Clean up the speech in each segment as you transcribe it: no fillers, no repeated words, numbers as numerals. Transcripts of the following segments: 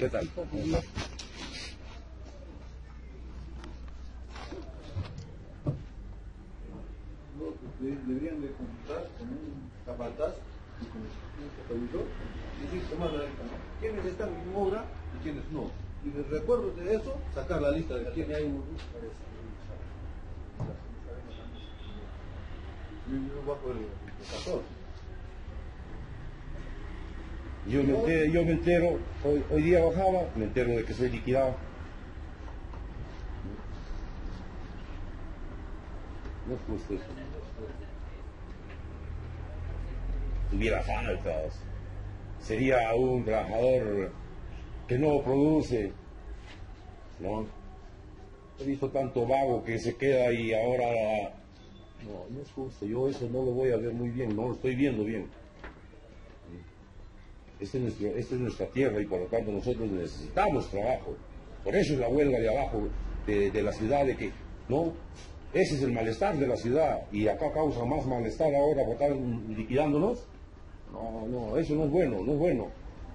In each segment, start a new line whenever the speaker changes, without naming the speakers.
¿Qué tal?
Deberían de contar con un capataz y con un supervisor y decir, tomar la lista, ¿no? ¿Quiénes están en obra y quiénes no? Y de recuerdo de eso, sacar la lista de quiénes hay. Yo bajo el 14.
Yo me entero, hoy día bajaba, me entero de que soy liquidado. No es justo eso. Tuviera faltas, sería un trabajador que no produce, ¿no? He visto tanto vago que se queda y ahora... No es justo, yo eso no lo voy a ver muy bien, no lo estoy viendo bien. Esta es nuestra tierra y por lo tanto nosotros necesitamos trabajo. Por eso es la huelga de abajo de la ciudad, de que, ¿no? Ese es el malestar de la ciudad y acá causa más malestar ahora por estar liquidándonos. No, eso no es bueno, no es bueno.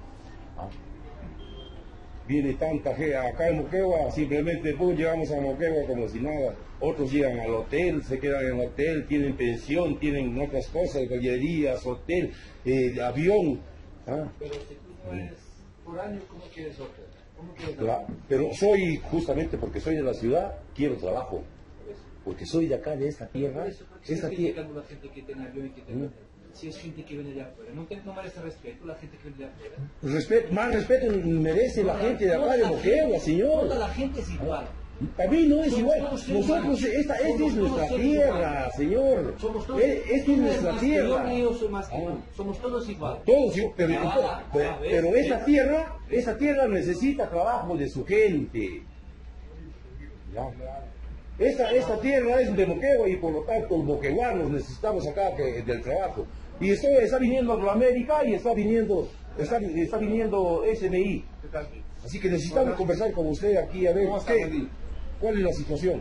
Viene tanta gente acá en Moquegua, simplemente llegamos a Moquegua como si nada. Otros llegan al hotel, se quedan en el hotel, tienen pensión, tienen otras cosas, gallerías, hotel, avión.
Pero si tú no eres por año, ¿cómo quieres hotel?
Pero soy, justamente porque soy de la ciudad, quiero trabajo. Porque soy de acá, de esta tierra.
Esta tierra. La gente que tiene avión y que tiene hotel. Si es gente que viene de afuera, no merece respeto la gente que viene de afuera.
Más respeto merece la gente de acá de Moquegua, señor.
Toda la gente es igual.
A mí no es igual. Nosotros, esta es nuestra tierra, señor. Esta es nuestra tierra.
Yo soy más que tú. Somos todos iguales.
Todos, pero esta tierra necesita trabajo de su gente. Esta tierra es de Moquegua y por lo tanto los moqueguanos necesitamos acá del trabajo. Y está viniendo Angloamérica y está viniendo SMI. Así que necesitamos conversar con usted aquí a ver cuál es la situación.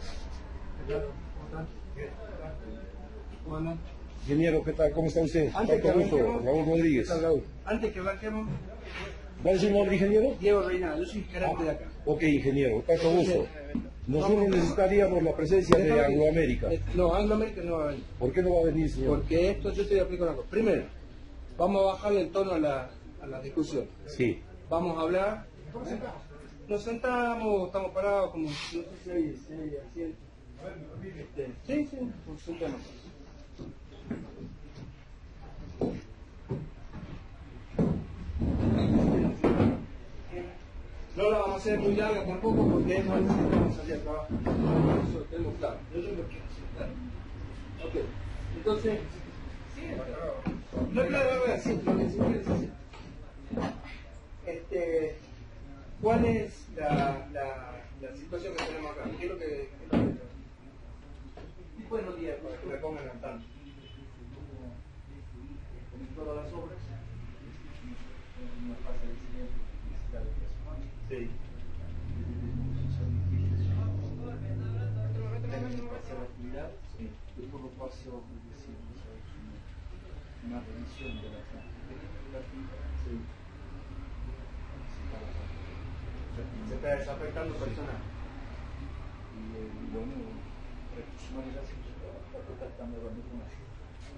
Ingeniero, ¿qué tal? ¿Cómo está usted? Raúl Rodríguez.
Antes que blanquemos,
¿cuál es su nombre, ingeniero?
Diego Reinaldo, yo soy gerente de acá.
Ok, ingeniero, tanto gusto. Nosotros necesitaríamos la presencia de Angloamérica.
No, Angloamérica no va a venir.
¿Por qué no va a venir, señor?
Porque esto yo te explico una cosa. Primero, vamos a bajarle el tono a la discusión.
Sí.
Vamos a hablar. Nos sentamos, estamos parados como... No sé si hay asiento. Sí, nos sentamos. No la vamos a hacer muy larga tampoco porque es más necesitamos salir a trabajar. Eso lo tenemos claro. Yo lo quiero hacer, claro. Ok. Entonces, no, claro, sí, lo que sí quieres hacer. ¿Cuál es la situación que tenemos acá? Quiero que buenos días para que me pongan al tanto. Con todas las obras, una fase de diseño publicidad de personal. Sí. Yo por lo cual se una revisión de la se está desafectando personal. Y bueno, recursos humanos hace mucho trabajo, está tratando de dormir con la gente.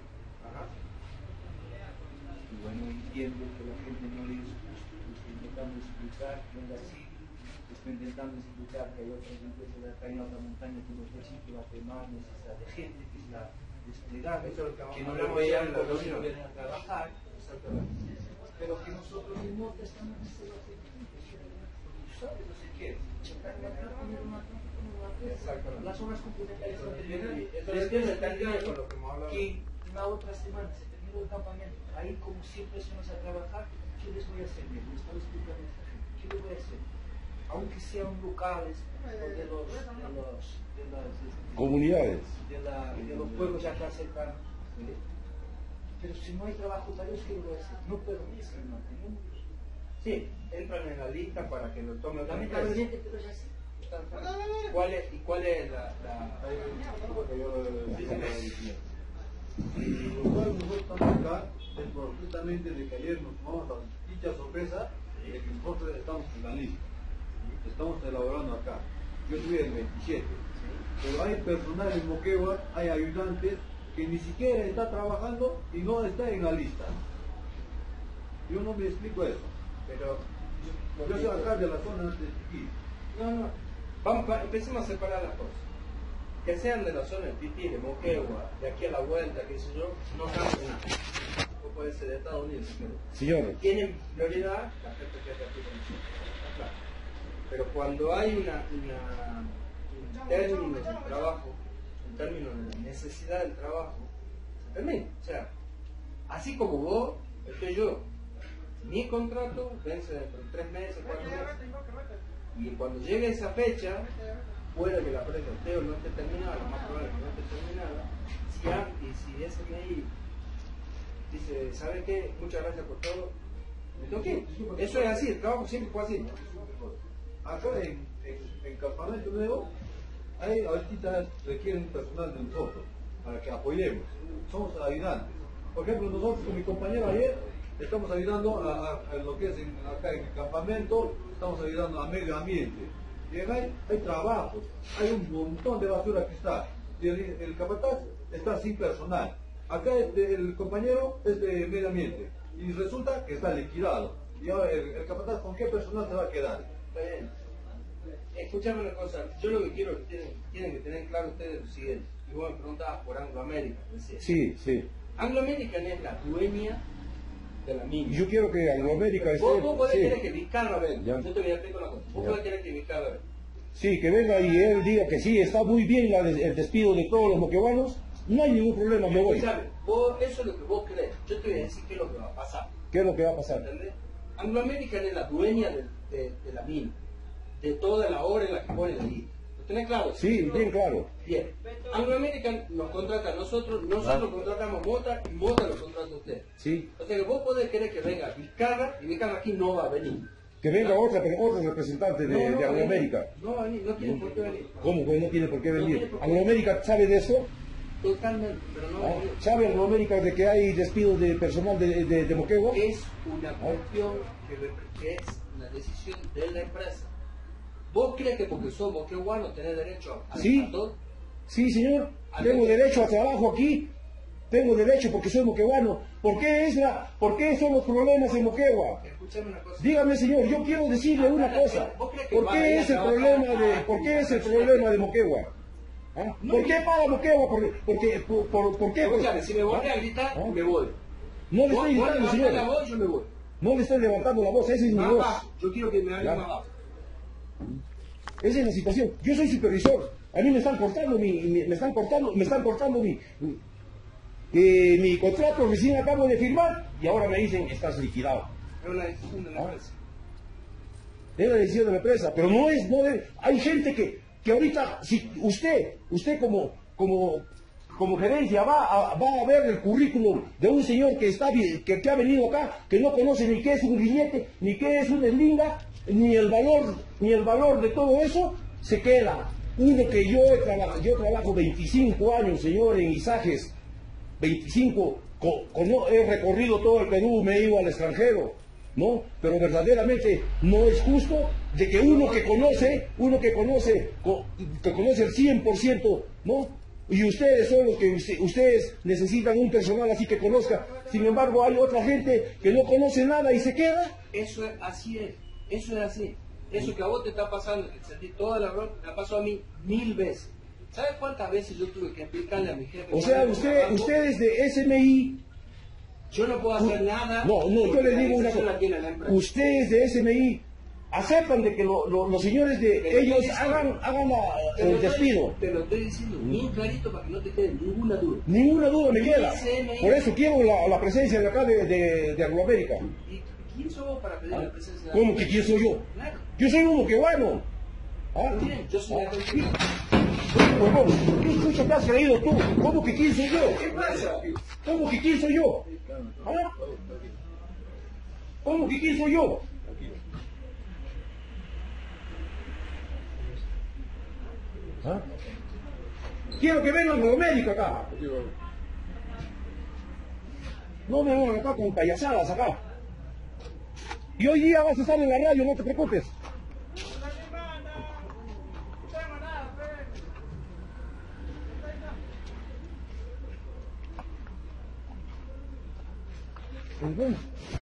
Y bueno, entiendo que la gente no le es justo, estoy intentando explicar, venga así, estoy intentando explicar que hay otras empresas de acá en la otra montaña que los sitio va a tener más necesidad de gente, que es la desplegada, que no lo vean cuando no vienen a trabajar, pero que nosotros en norte estamos necesitados de gente, ¿sabes? No sé qué, las obras complementarias son que la otra semana se terminó el campamento, ahí como siempre somos a trabajar, ¿qué les voy a hacer? Me estaba explicando a esta gente, ¿qué les voy a hacer? Aunque sean locales de las
comunidades,
de los pueblos ya acá cercanos, pero si no hay trabajo para ellos, ¿qué les voy a hacer? No puedo decir, no tenemos. Sí, entran en la lista para que lo tomen. Lamentablemente, pero ya sé. ¿Cuál es la
Nosotros estamos acá, justamente de que ayer nos tomamos la dicha sorpresa de que nosotros estamos en la lista, estamos elaborando acá. Yo estoy en 27, pero hay personal en Moquegua, hay ayudantes que ni siquiera está trabajando y no está en la lista. Yo no me explico eso.
Pero
Yo soy acá de la zona de Tiquí.
no. Empecemos a separar las cosas. Que sean de la zona de Tití, de Moquegua, de aquí a la vuelta, qué sé yo, no cambia nada. O puede ser de Estados Unidos, pero
Señor,
tienen prioridad la gente que está aquí con nosotros, está claro. Pero cuando hay un término del trabajo, un término de la necesidad del trabajo, se termina. O sea, así como vos, estoy yo. Mi contrato vence dentro de 3 meses, 4 meses. Y cuando llegue esa fecha, puede que la prueba de Teo no esté terminada, lo más probable es que no esté terminada. Y si SMI dice, ¿sabe qué? Muchas gracias por todo, me tengo que ir. Eso es así, el trabajo siempre fue así.
Acá en Campamento Nuevo, hay ahorita requieren personal de nosotros para que apoyemos. Somos ayudantes. Por ejemplo, nosotros con mi compañero ayer estamos ayudando a lo que es acá en el campamento, estamos ayudando a medio ambiente. Y hay trabajos, hay un montón de basura que está. Y el capataz está sin personal. Acá el compañero es de medio ambiente. Y resulta que está liquidado. Y ahora el capataz, ¿con qué personal se va a quedar?
Está bien. Escuchame una cosa, yo lo que quiero que tienen que tener claro ustedes es lo siguiente. Y vos me preguntabas por Anglo American, decía.
sí.
Anglo American es la dueña de la mina.
Yo quiero que Angloamérica esté...
Vos podés
sí.
querer que Vizcarra venga.
Ya.
Yo te voy a explicar una cosa. Vos
Ya.
podés querer que Vizcarra venga.
Sí, que venga y él diga que sí, está muy bien el despido de todos los moqueguanos, no hay ningún problema, me voy.
¿Sabes? Vos, eso es lo que vos crees. Yo te voy a decir qué es lo que va a pasar.
¿Qué es lo que va a pasar?
¿Entendés? Anglo American es la dueña de la mina, de toda la hora en la que pone la lista. ¿Lo tenés claro?
Sí, bien claro.
Bien. Anglo American nos contrata a nosotros contratamos Mota y Mota lo contrata a usted.
Sí,
O sea que vos podés querer que venga Vizcarra y Vizcarra aquí no va a venir.
que venga otro representante de Angloamérica.
No va a venir, no tiene por qué venir.
¿Cómo? Pues no tiene por qué
No
venir.
tiene por qué.
¿Angloamérica sabe de eso?
Totalmente, pero no va a
¿Ah?
venir.
¿Sabe Angloamérica de que hay despidos de personal de Moquegua?
Es una cuestión que es una decisión de la empresa. ¿Vos crees que porque somos moqueguanos tenés derecho a
Sí.
todo?
Sí, señor, tengo derecho a trabajo aquí, tengo derecho porque soy moqueguano. ¿Por qué son los problemas en Moquegua?
Escuchame una cosa.
Dígame, señor, yo quiero decirle una cosa.
¿Vos crees que
¿Por
van a
qué
ir a
es el
trabajar?
problema de Moquegua? ¿Ah? ¿Por qué paga Moquegua? ¿Por qué?
Escuchame, si me volvés a gritar,
¿Ah?
me voy.
No le
Vos
estoy gritando,
levantás
señor.
la voz y yo me voy.
No le estoy levantando la voz, esa es mi
Más
voz.
bajo. Yo quiero que me hables
Ya.
más bajo.
Esa es la situación. Yo soy supervisor. A mí me están cortando mi contrato recién acabo de firmar y ahora me dicen estás liquidado.
Es una decisión de la empresa.
Es la decisión de la empresa, pero no debe. Hay gente que ahorita, si usted como gerencia va a ver el currículum de un señor que ha venido acá, que no conoce ni qué es un grillete, ni qué es una eslinga, ni el valor de todo eso, se queda. Uno que yo trabajo 25 años, señor, en Isajes, 25, he recorrido todo el Perú, me he ido al extranjero, ¿no? Pero verdaderamente no es justo de que uno que conoce el 100%, ¿no? Y ustedes son los que ustedes necesitan un personal así que conozca. Sin embargo, hay otra gente que no conoce nada y se queda.
Eso es así. Eso que a vos te está pasando, que sentí toda la bronca, me ha pasado a mí 1000 veces. ¿Sabes cuántas veces yo tuve que explicarle a mi jefe?
O sea, ustedes de SMI...
Yo no puedo hacer nada.
No, yo les digo una cosa.
La tiene la empresa.
Ustedes de SMI aceptan de que los señores de ellos hagan el despido.
Te lo estoy diciendo bien clarito para que no te quede ninguna duda.
Ninguna duda me queda.
SMI.
Por eso quiero la presencia de acá de Angloamérica.
¿Y quién sos vos para pedir la presencia de
¿Cómo que quién soy yo?
Claro.
Yo soy un moqueguano. ¿Ah?
Bien, yo soy la contigo.
Huevón, ¿qué escucha te has creído tú? ¿Cómo que quién soy yo?
¿Qué pasa?
¿Cómo que quién soy yo? ¿Ah? ¿Cómo que quién soy yo? ¿Ah? Quiero que vengan los médicos acá. No me vengan acá con payasadas acá. Y hoy día vas a estar en la radio, no te preocupes. Pues bueno.